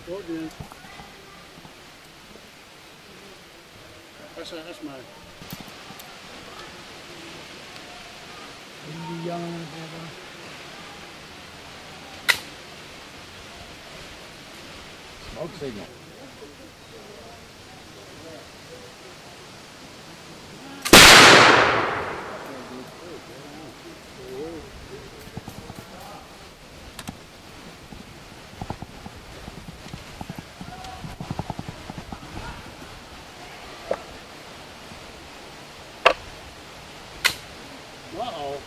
Oh, it is. That's mine. You yelling at that? Smoke signal. Uh-oh.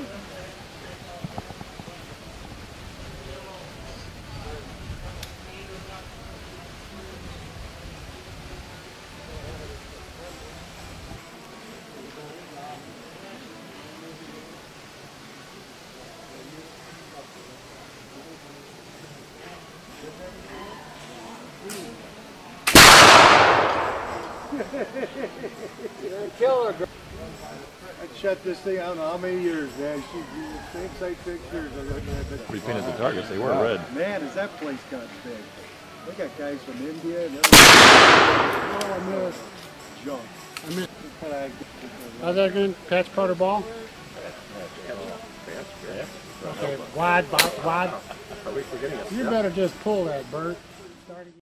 You're a killer, girl. I shut this thing out in how many years, man? Same site fixtures. Repainted the targets, they were red. Man, has that place got big. They got guys from India and Oh, I missed. junk. I missed. How's that going? Patch powder ball? Okay, wide. Are we forgetting it? You better just pull that, Bert.